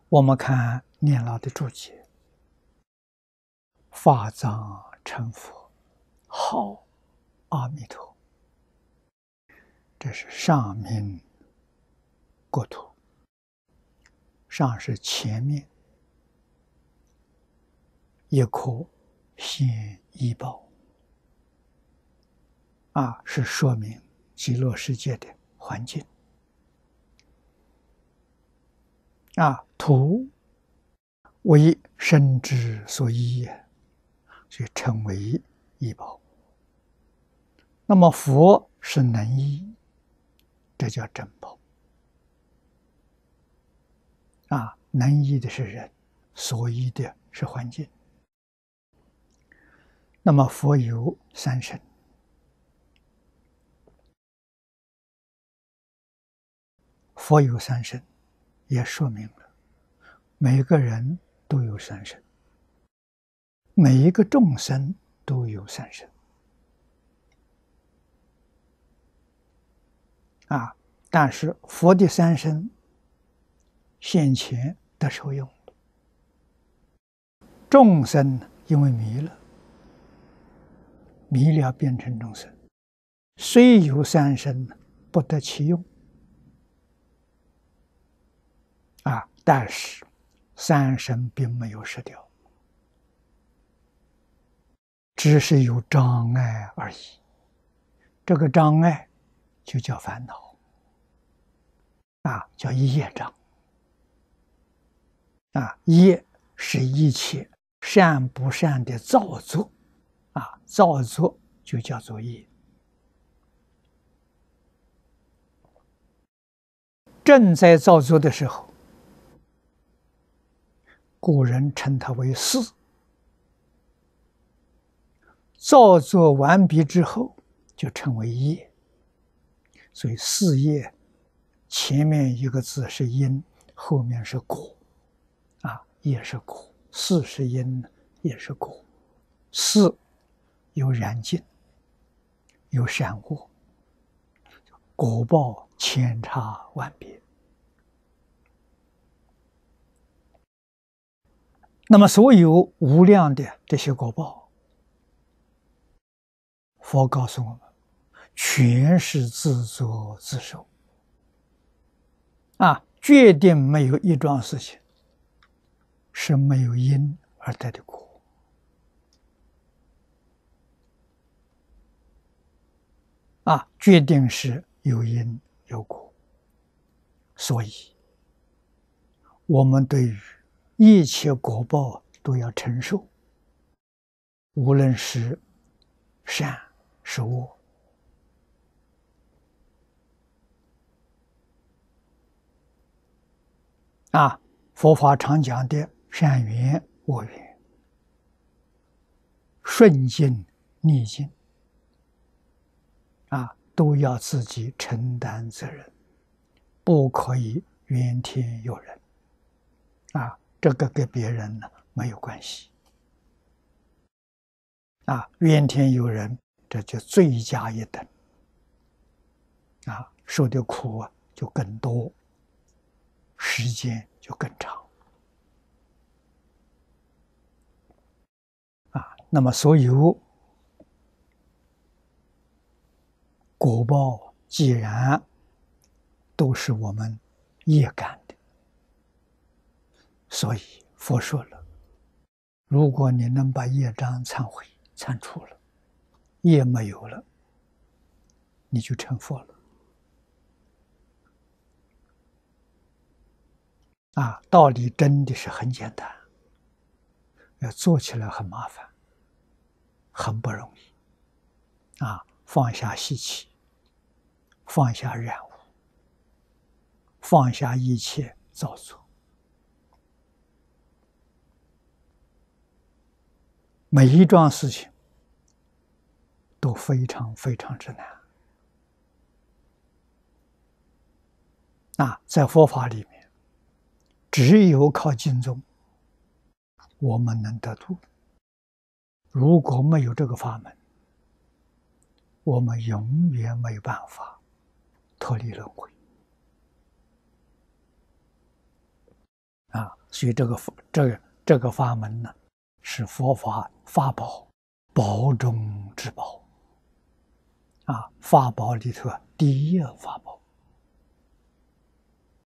我们看念老的注解：法藏成佛，号阿弥陀。这是上明国土，上是前面一颗现一宝，是说明极乐世界的环境。土为生之所依也，所以称为依宝。那么佛是能依，这叫真宝。能依的是人，所依的是环境。那么佛有三身，佛有三身，也说明了每个人都有三身，每一个众生都有三身。但是佛的三身现前得受用，众生因为迷了变成众生，虽有三身不得其用。但是三身并没有失掉，只是有障碍而已。这个障碍就叫烦恼，叫业障。业是一切善不善的造作，造作就叫做业。正在造作的时候，古人称它为事；造作完毕之后，就称为业。所以事业前面一个字是因，后面是果。业是果，事是因，业是果。事有染净，有善恶，果报千差万别。那么所有无量的这些果报，佛告诉我们，全是自作自受。决定没有一桩事情是没有因而得的果。决定是有因有果。所以我们对于一切果报都要承受，无论是善是恶。佛法常讲的善缘恶缘，顺境逆境，都要自己承担责任，不可以怨天尤人。这个跟别人呢没有关系。怨天尤人，这就罪加一等。受的苦就更多，时间就更长。那么所有果报既然都是我们业感的，所以佛说了，如果你能把业障忏悔忏除了，业没有了，你就成佛了。道理真的是很简单，要做起来很麻烦，很不容易。放下习气，放下染污，放下一切造作，每一桩事情都非常非常之难。在佛法里面，只有靠经宗我们能得度。如果没有这个法门，我们永远没有办法脱离轮回。 所以这个法门呢，是佛法法宝，宝中之宝，法宝里头第一法宝。